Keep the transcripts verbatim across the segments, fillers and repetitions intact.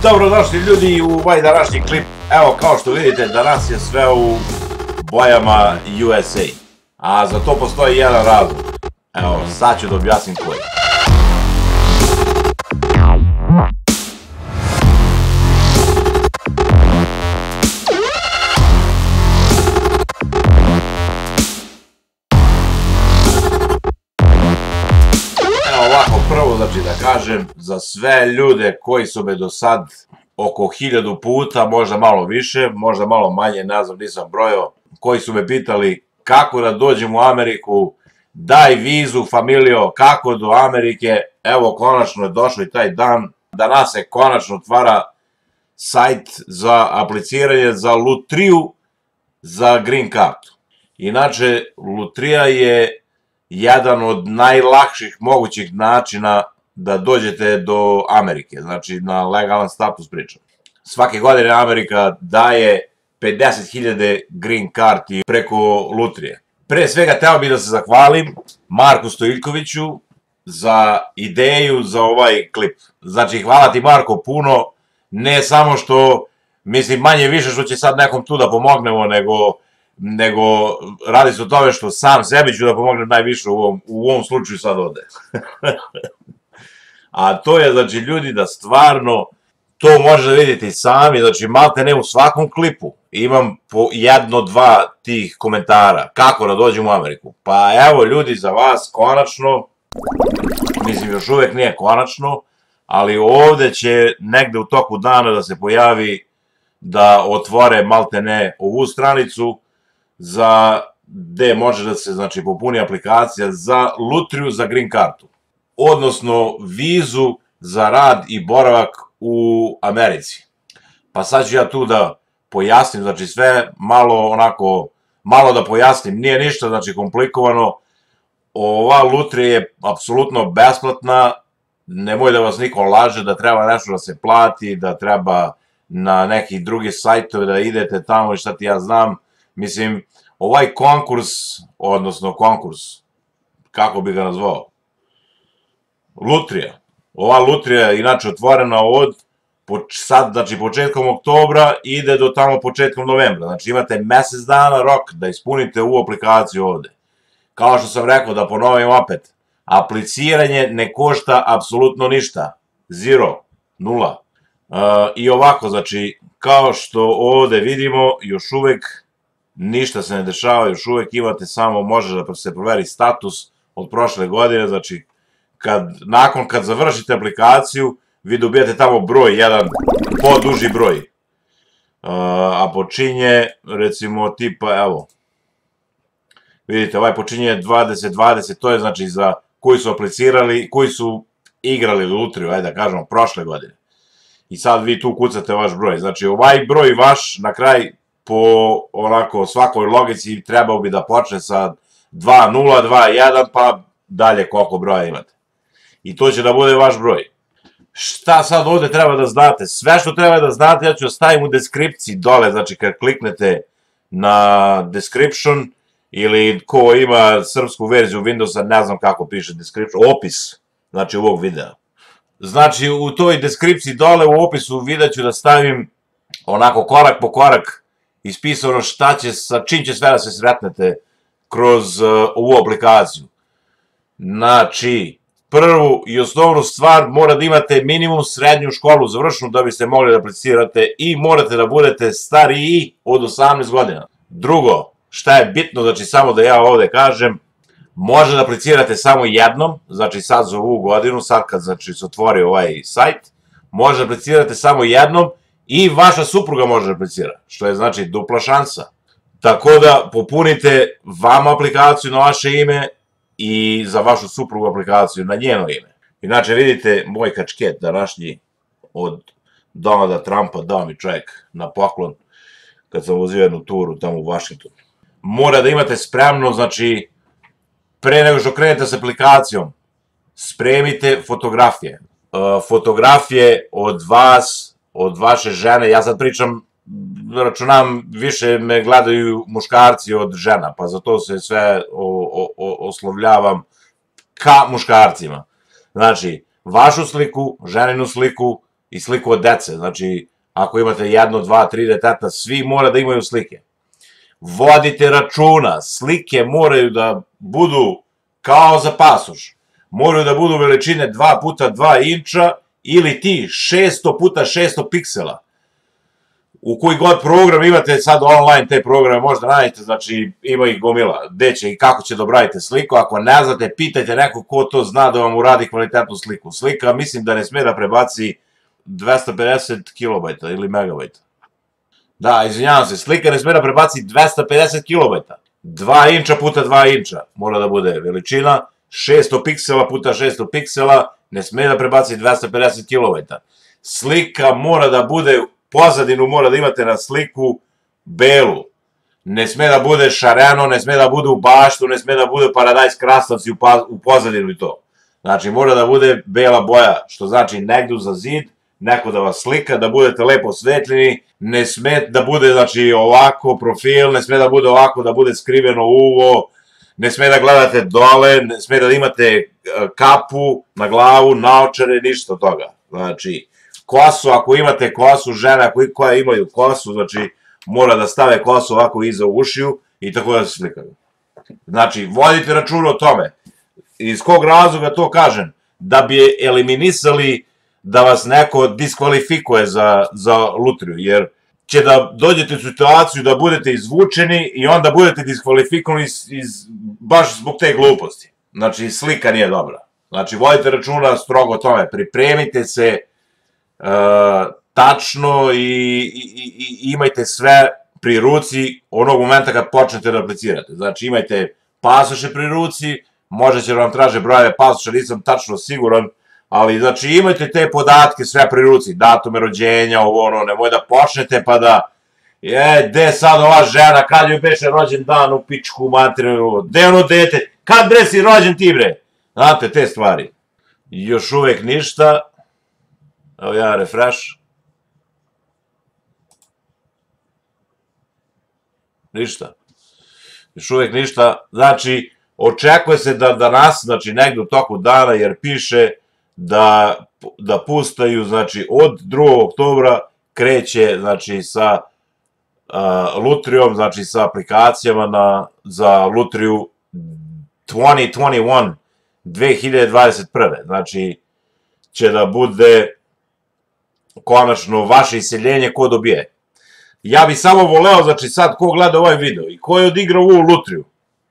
Dobrodošli ljudi u ovaj današnji klip. Evo, kao što vidite, danas je sve u bojama U S A. A za to postoji jedan razlog. Evo, sad ću da objasnim koji. Evo ovako, prvo znači da kažem, za sve ljude koji su me do sad oko hiljadu puta, možda malo više, možda malo manje, ne znam, nisam brojao, koji su me pitali kako da dođem u Ameriku, daj vizu, familijo, kako do Amerike. Evo, konačno je došao i taj dan. Danas se konačno otvara sajt za apliciranje za lutriju za green kartu. Inače, lutrija je jedan od najlakših mogućih načina da dođete do Amerike, znači na legalan status pričam. Svake godine Amerika daje pedeset hiljada green karti preko lutrije. Pre svega, teo bih da se zahvalim Marku Stojiljkoviću za ideju za ovaj klip. Znači, hvala ti Marko puno, ne samo što, mislim, manje više što će sad nekom tu da pomognemo, nego nego radi se o tome što sam sebi ću da pomognem najviše u ovom, u ovom slučaju sad ovde. A to je, znači, ljudi, da stvarno to možete da vidite i sami, znači, malte ne u svakom klipu imam po jedno, dva tih komentara, kako da dođem u Ameriku. Pa evo, ljudi, za vas, konačno, mislim, još uvek nije konačno, ali ovde će negde u toku dana da se pojavi da otvore malte ne ovu stranicu za gde može da se, znači, popuni aplikacija za lutriju za green kartu, odnosno vizu za rad i boravak u Americi. Pa sad ću ja tu da pojasnim, znači sve malo onako, malo da pojasnim, nije ništa, znači, komplikovano. Ova lutrija je apsolutno besplatna, nemoj da vas niko laže da treba nešto da se plati, da treba na neki drugi sajtove da idete tamo i šta ti ja znam. Mislim, ovaj konkurs, odnosno konkurs, kako bi ga nazvao, lutrija. Ova lutrija je inače otvorena od sad, znači, početkom oktobra ide do tamo početkom novembra. Znači, imate mesec dana rok da ispunite ovu aplikaciju ovde. Kao što sam rekao, da ponovim opet, apliciranje ne košta apsolutno ništa. Zero. Nula. I ovako, znači, kao što ovde vidimo, još uvek ništa se ne dešava, još uvek imate samo, može da se proveri status od prošle godine, znači, kad, nakon kad završite aplikaciju, vi dobijate tamo broj, jedan poduži broj. A počinje, recimo, tipa, evo, vidite, ovaj počinje dvadeset dvadeset, to je, znači, za koji su aplicirali, koji su igrali lutriju, ajde da kažemo, prošle godine. I sad vi tu kucate vaš broj. Znači, ovaj broj vaš, na kraj, po onako svakoj logici trebao bi da počne sa dva nula dva jedan, pa dalje koliko broja imate. I to će da bude vaš broj. Šta sad ovde treba da znate? Sve što treba da znate ja ću ostavim u deskripciji dole, znači kad kliknete na description ili ko ima srpsku verziju Windowsa, ne znam kako piše description, opis, znači ovog videa. Znači u toj deskripciji dole u opisu videa ću da stavim onako korak po korak ispisano šta će, sa čim će sve da se sretnete kroz ovu aplikaciju. Znači, prvu i osnovnu stvar, mora da imate minimum srednju školu završenu da biste mogli da aplicirate i morate da budete stariji od osamnaest godina. Drugo, šta je bitno, znači samo da ja ovde kažem, može da aplicirate samo jednom, znači sad za ovu godinu, sad kad, znači, se otvori ovaj sajt, može da aplicirate samo jednom i vaša supruga može da aplicira, što je, znači, dupla šansa. Tako da popunite vam aplikaciju na vaše ime i za vašu suprugu aplikaciju na njeno ime. Inače, vidite, moj kačket današnji od Donalda Trumpa dao mi čovjek na poklon kad sam vozio jednu turu tamo u Vašingtonu. Mora da imate spremno, znači, pre nego što krenete s aplikacijom, spremite fotografije. Fotografije od vas, od vaše žene, ja sad pričam, računam, više me gledaju muškarci od žena, pa zato se sve oslovljavam ka muškarcima. Znači, vašu sliku, ženinu sliku i sliku od dece. Znači, ako imate jedno, dva, tri deteta, svi mora da imaju slike. Vodite računa, slike moraju da budu kao za pasoš. Moraju da budu veličine dva puta dva inča ili ti šesto puta šesto piksela. U koji god program imate sad online te programe, možda nađete, znači ima ih gomila, gde će i kako će da obradite sliku. Ako ne znate, pitajte nekog ko to zna da vam uradi kvalitetnu sliku. Slika mislim da ne sme da prebaci dvesta pedeset kilobajta ili megabajta. Da, izvinjavam se, slika ne sme da prebaci dvesta pedeset kilobajta. dva inča puta dva inča mora da bude veličina, šesto piksela puta šesto piksela ne sme da prebaci dvesta pedeset kilobajta. Slika mora da bude, pozadinu mora da imate na sliku belu. Ne sme da bude šareno, ne sme da bude u baštu, ne sme da bude paradajz krastavci u pozadinu i to. Znači mora da bude bela boja, što znači negdje za zid, neko da vas slika, da budete lepo osvetljeni, ne sme da bude znači ovako profil, ne sme da bude ovako, da bude skriveno uvo, ne sme da gledate dole, ne sme da imate kapu na glavu, naočare, ništa od toga. Znači, kosu, ako imate kosu, žene koje imaju kosu, znači mora da stave kosu ovako iza ušiju i tako da se slikaju. Znači, vodite računa o tome. Iz kog razloga to kažem? Da bi eliminisali da vas neko diskvalifikuje za lutriju, jer će da dođete u situaciju da budete izvučeni i onda budete diskvalifikovani baš zbog te gluposti. Znači, slika nije dobra. Znači, vodite računa strogo o tome. Pripremite se tačno i imajte sve pri ruci onog momenta kad počnete da aplicirate. Znači, imajte pasoše pri ruci, možda će vam traže brojeve pasoša, nisam tačno siguran, ali znači imajte te podatke sve pri ruci, datume rođenja, ovo ono, nemoj da počnete pa da, je, gde sad ova žena, kad joj beše rođen dan u pičku materinu, gde ono dete, kad bre si rođen ti bre, znate, te stvari. Još uvek ništa, evo ja refresh, ništa, još uvek ništa, znači, očekuje se da danas, znači negde u toku dana, jer piše da pustaju, znači od drugog oktobra kreće, znači sa lutrijom, znači sa aplikacijama za lutriju dve hiljade dvadeset prve. Znači će da bude konačno vaše iseljenje ko dobije. Ja bi samo voleo, znači sad ko gleda ovaj video i ko je odigrao ovu lutriju,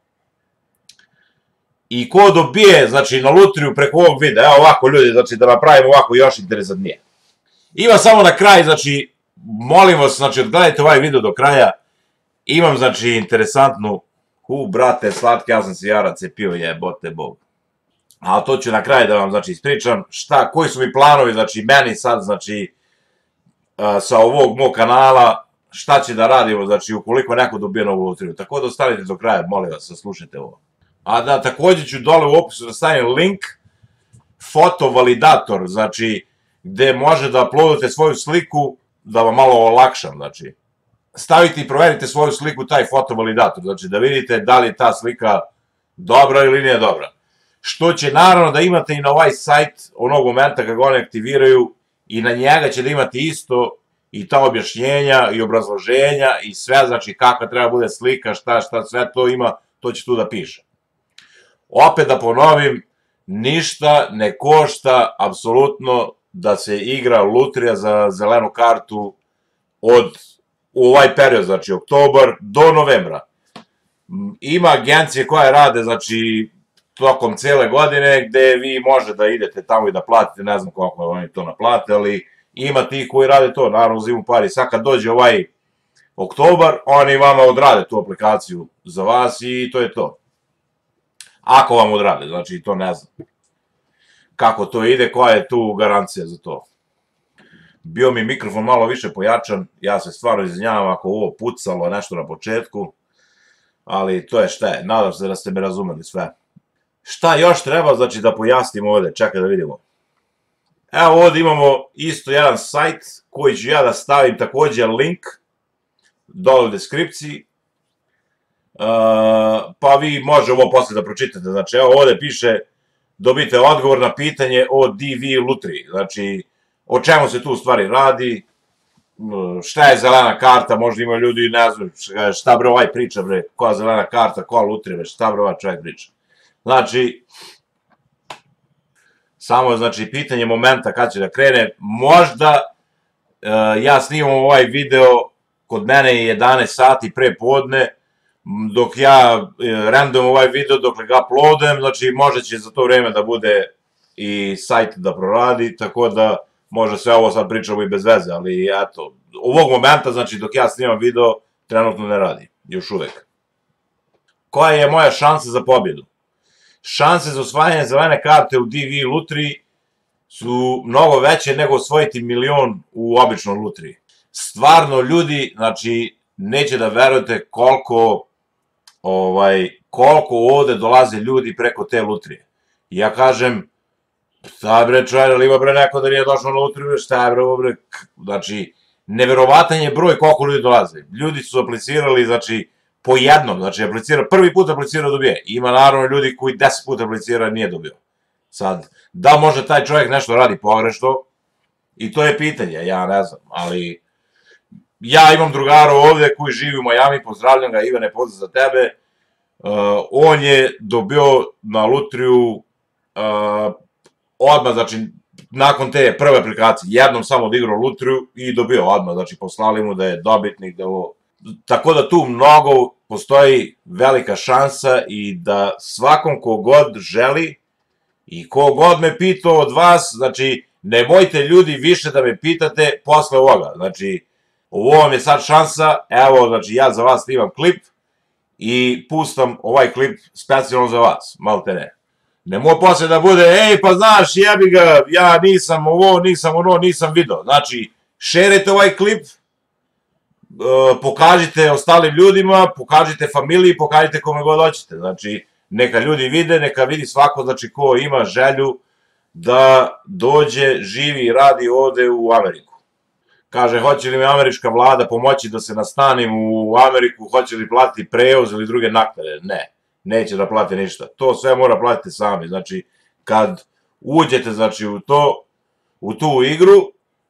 i ko dobije, znači, na lutriju preko ovog videa, evo ovako ljudi, znači, da napravimo ovako još interesantnije. Ima samo na kraj, znači, molim vas, znači, odgledajte ovaj video do kraja, imam, znači, interesantnu, hu, brate, slatke, ja sam se jarac cepio, jebote bog. Ali to ću na kraju da vam, znači, ispričam, šta, koji su mi planovi, znači, meni sad, znači, sa ovog mog kanala, šta će da radimo, znači, ukoliko neko dobije novu lutriju. Tako da ostanite do kraja, molim vas, slušajte ovo. A da, također ću dole u opisu da stavim link, fotovalidator, znači, gde može da uploadate svoju sliku, da vam malo olakšam, znači. Stavite i proverite svoju sliku, taj fotovalidator, znači, da vidite da li je ta slika dobra ili nije dobra. Što će, naravno, da imate i na ovaj sajt, onog momenta kad ga oni aktiviraju, i na njega će da imate isto i ta objašnjenja i obrazloženja i sve, znači, kakva treba bude slika, šta, šta, sve to ima, to će tu da piše. Opet da ponovim, ništa ne košta apsolutno da se igra lutrija za zelenu kartu od u ovaj period, znači oktobar do novembra. Ima agencije koje rade, znači, tokom cele godine, gde vi može da idete tamo i da platite, ne znam koliko oni to naplate, ali ima ti koji rade to, naravno uzimu pari. Sad kad dođe ovaj oktobar, oni vama odrade tu aplikaciju za vas i to je to. Ako vam odrade, znači to ne znam. Kako to ide, koja je tu garancija za to. Bio mi mikrofon malo više pojačan, ja se stvarno izvinjavam ako ovo pucalo nešto na početku, ali to je šta je, nadam se da ste me razumeli sve. Šta još treba, znači da pojasnim ovde, čekaj da vidimo. Evo ovde imamo isto jedan sajt koji ću ja da stavim takođe link dole u deskripciji, pa vi može ovo posle da pročitate, znači evo ovde piše dobite odgovor na pitanje o D V lutriji, znači o čemu se tu u stvari radi, šta je zelena karta, možda ima ljudi ne znam šta bre ovaj priča bre, koja zelena karta, koja lutrija bre, šta bre ovaj čovjek priča. Znači, samo znači pitanje momenta kad će da krene, možda ja snimam ovaj video, kod mene je jedanaest sati pre podne, dok ja randujem ovaj video, dok ga uploadujem, znači možda će za to vreme da bude i sajt da proradi, tako da možda sve ovo sad pričamo i bez veze, ali eto, ovog momenta, znači dok ja snimam video, trenutno ne radi, još uvek. Koja je moja šansa za pobjedu? Šanse za osvajanje zelene karte u D V lutriji su mnogo veće nego osvojiti milion u običnoj lutriji. Stvarno ljudi, znači, neće da verujete koliko, ovaj, koliko ovde dolaze ljudi preko te lutrije. Ja kažem, šta bre čovjek, ali ima bre neko da nije došao na lutriju, šta je bre ovo bre, znači, neverovatan je broj koliko ljudi dolaze. Ljudi su aplicirali, znači, po jednom, znači, aplicira, prvi put aplicira dobije. Ima naravno ljudi koji deset puta aplicira nije dobio. Sad, da može taj čovjek nešto radi pogrešno, i to je pitanje, ja ne znam, ali ja imam drugara ovde koji živi u Majami, pozdravljam ga, Ivane, pozdrav za tebe, on je dobio na lutriju odmah, znači, nakon te prve aplikacije, jednom samo odigrao lutriju i dobio odmah, znači, poslali mu da je dobitnik, da ovo... Tako da tu mnogo postoji velika šansa i da svakom kogod želi i kogod me pitao od vas, znači, nemojte ljudi više da me pitate posle ovoga, znači, ovo vam je sad šansa, evo, znači, ja za vas snimam klip i pustam ovaj klip specijalno za vas, malte ne. Nemoj posle da bude, ej, pa znaš, jebi ga, ja nisam ovo, nisam ono, nisam video. Znači, šerajte ovaj klip, pokažite ostalim ljudima, pokažite familiji, pokažite kome god hoćete. Znači, neka ljudi vide, neka vidi svako, znači, ko ima želju da dođe, živi i radi ovde u Ameriku. Kaže, hoće li mi američka vlada pomoći da se nastanim u Ameriku, hoće li platiti prevoz ili druge naknade? Ne, neće da plate ništa. To sve mora platiti sami. Znači, kad uđete, znači, u to, u tu igru,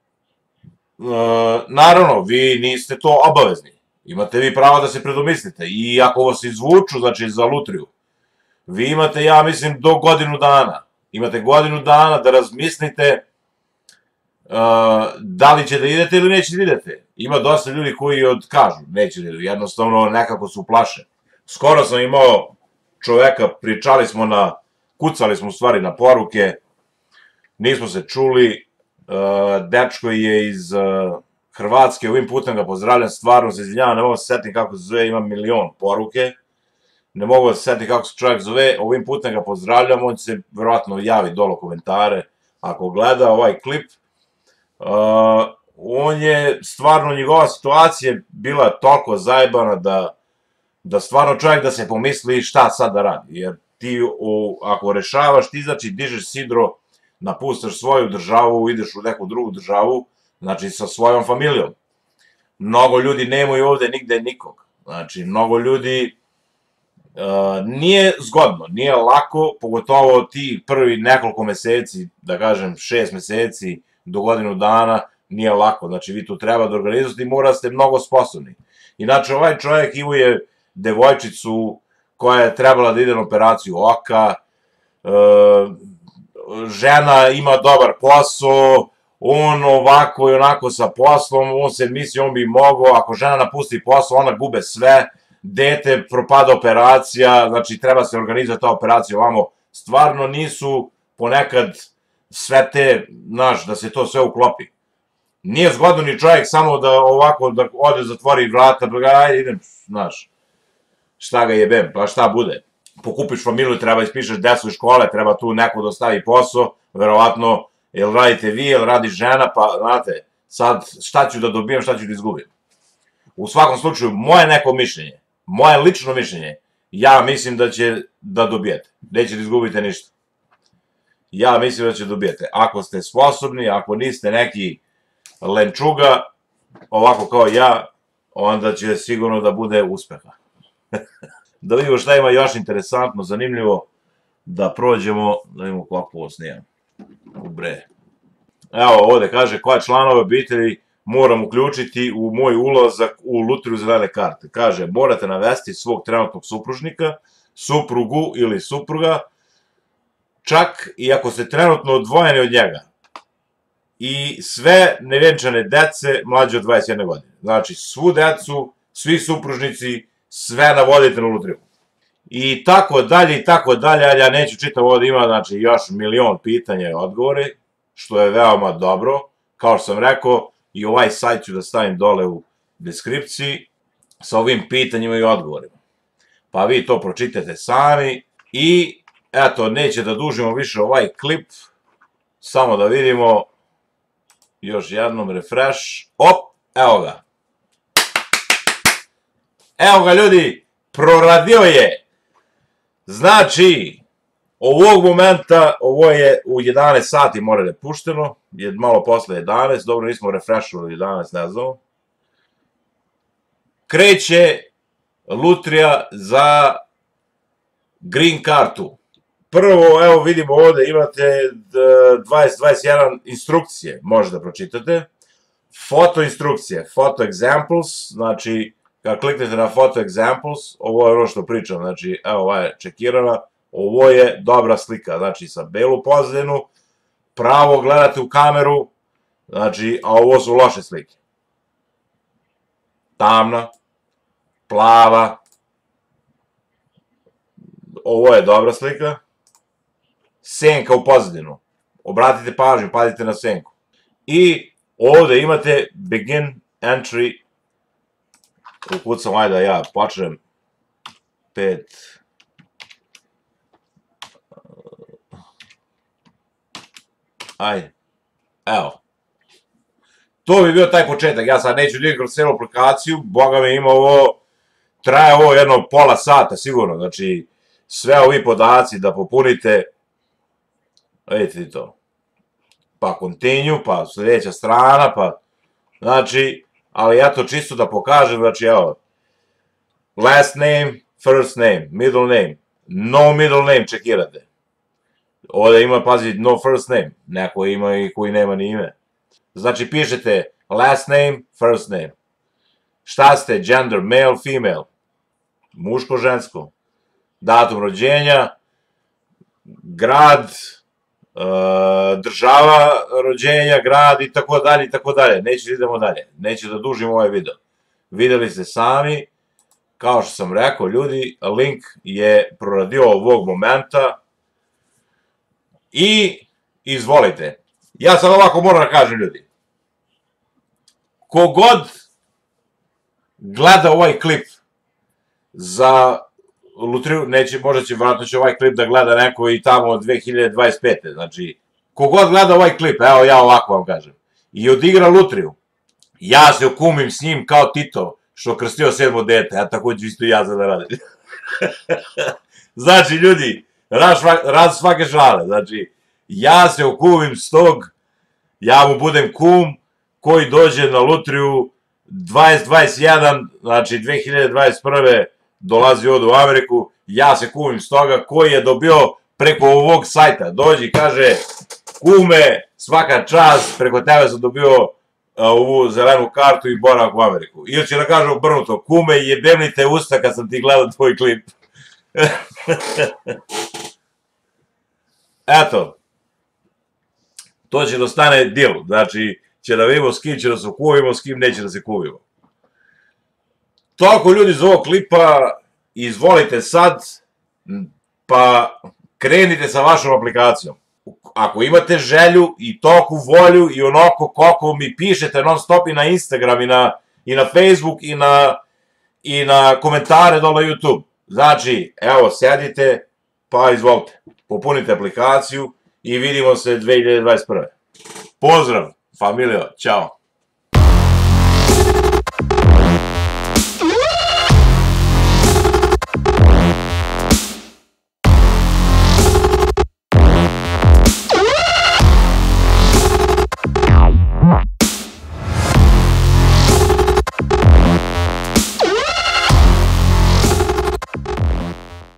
naravno, vi niste to obavezni. Imate vi pravo da se predomislite. I ako vas izvuču, znači, za lutriju, vi imate, ja mislim, do godinu dana. Imate godinu dana da razmislite da li će da idete ili neće da idete. Ima dosta ljudi koji odkažu, neće da idu, jednostavno nekako su plaše. Skoro sam imao čoveka, pričali smo na, kucali smo u stvari na poruke, nismo se čuli, dečko je iz Hrvatske, ovim putem ga pozdravljam, stvarno se izvinjavam, ne mogu se setiti kako se zove, ima milion poruke, ne mogu se setiti kako se čovjek zove, ovim putem ga pozdravljam, on će se verovatno javi dole komentare ako gleda ovaj klip. On je, stvarno, njegova situacija bila toliko zajebana da da stvarno čovjek da se pomisli šta sad da radi, jer ti ako rešavaš, ti znači dižeš sidro, napustaš svoju državu, ideš u neku drugu državu, znači sa svojom familijom. Mnogo ljudi nemaju ovde nigde nikog, znači mnogo ljudi nije zgodno, nije lako, pogotovo ti prvi nekoliko meseci, da kažem šest meseci do godinu dana, nije lako, znači vi tu treba da organizujete i mora ste mnogo sposobni. Inače, ovaj čovjek imao je devojčicu koja je trebala da ide na operaciju oka, žena ima dobar posao, on ovako i onako sa poslom, on se misli on bi mogao, ako žena napusti posao, ona gube sve, dete propada operacija, znači treba se organizati ta operacija ovamo, stvarno nisu ponekad sve te, znaš, da se to sve uklopi. Nije zgodno ni čovjek samo da ovako, da ode, zatvori vrata, pa ga, ajde, idem, znaš, šta ga jebem, pa šta bude. Pokupiš familiju, treba ispišeš decu iz škole, treba tu neko da ostavi posao, verovatno, jel radite vi, jel radi žena, pa, znate, sad šta ću da dobijem, šta ću da izgubim. U svakom slučaju, moje neko mišljenje, moje lično mišljenje, ja mislim da će da dobijete, neće da izgubite ništa. Ja mislim da će dobijete. Ako ste sposobni, ako niste neki lenčuga, ovako kao ja, onda će sigurno da bude uspeha. Da vidimo šta ima još interesantno, zanimljivo, da prođemo, da vidimo kako ovo snijam. Bre. Evo ovde kaže koja članova obitelji moram uključiti u moj ulazak u lutriju zelene karte. Kaže, morate navesti svog trenutnog supružnika, suprugu ili supruga, čak i ako ste trenutno odvojeni od njega. I sve nevjenčane dece mlađe od dvadeset jedne godine. Znači, svu decu, svi supružnici, sve navodite na lutriju. I tako dalje, i tako dalje, ali ja neću čitav ovdje, ima znači još milion pitanja i odgovore, što je veoma dobro. Kao što sam rekao, i ovaj sajt ću da stavim dole u deskripciji sa ovim pitanjima i odgovorima. Pa vi to pročitajte sami i eto, neće da dužimo više ovaj klip, samo da vidimo još jednom refresh, op, evo ga. Evo ga ljudi, proradio je. Znači, ovog momenta, ovo je u jedanaest sati mora da je pušteno, je malo posle jedanaest, dobro nismo refreshovali jedanaest, ne znam. Kreće lutrija za green kartu. Prvo, evo vidimo ovde imate dvadeset dvadeset jedan instrukcije, možete da pročitate. Foto instrukcije, photo examples, znači, kad kliknete na photo examples, ovo je ono što pričam, znači, evo ova je čekirana, ovo je dobra slika, znači, sa belu pozadinu, pravo gledate u kameru, znači, a ovo su loše slike. Tamna, plava, ovo je dobra slika, senka u pozadinu, obratite pažnju, pazite na senku. I ovde imate begin entry, ukucam, ajde da ja počnem, pet, ajde, evo. To bi bio taj početak, ja sad neću ljudi kroz celu aplikaciju, boga mi ima ovo, traje ovo jedno pola sata sigurno, znači sve ovi podaci da popunite, vidite ti to, pa continue, pa sljedeća strana, pa, znači, ali ja to čisto da pokažem, znači evo, last name, first name, middle name, no middle name čekirate. Ovdje ima, pazi, no first name, neko ima i koji nema ni ime. Znači pišete last name, first name. Šta ste, gender, male, female, muško, žensko, datum rođenja, grad, država rođenja, grad i tako dalje i tako dalje. Neću da idemo dalje, neću da dužim ovaj video. Videli ste sami, kao što sam rekao, ljudi, link je proradio ovog momenta i izvolite. Ja sad ovako moram da kažem, ljudi, kogod gleda ovaj klip za lutriju, neće, možda će, vratno će ovaj klip da gleda neko i tamo od dve hiljade dvadeset pete. Znači, kogod gleda ovaj klip, evo ja ovako vam kažem, i odigra lutriju, ja se okumim s njim kao Tito, što krstio sedmo dete, a tako ću isto i ja sada radim. Znači, ljudi, raz svake šale, znači, ja se okumim s tog, ja mu budem kum koji dođe na lutriju dvadeset dvadeset jedan, znači dve hiljade dvadeset prve dolazi ovdje u Ameriku, ja se kumim s toga koji je dobio preko ovog sajta. Dođi i kaže, kume, svaka čast, preko tebe sam dobio ovu zelenu kartu i boravak u Ameriku. Ili će da kaže obrnuto, kume, jebemnite usta kad sam ti gledao tvoj klip. Eto, to će da stane deal, znači će da vidimo s kim će da se kuvimo, s kim neće da se kuvimo. Toliko ljudi iz ovog klipa, izvolite sad, pa krenite sa vašom aplikacijom. Ako imate želju i toku volju i onako koliko mi pišete non stop i na Instagram i na, i na Facebook i na, i na komentare dole na YouTube. Znači, evo, sedite, pa izvolite, popunite aplikaciju i vidimo se dve hiljade dvadeset prve. Pozdrav, familijo, ćao.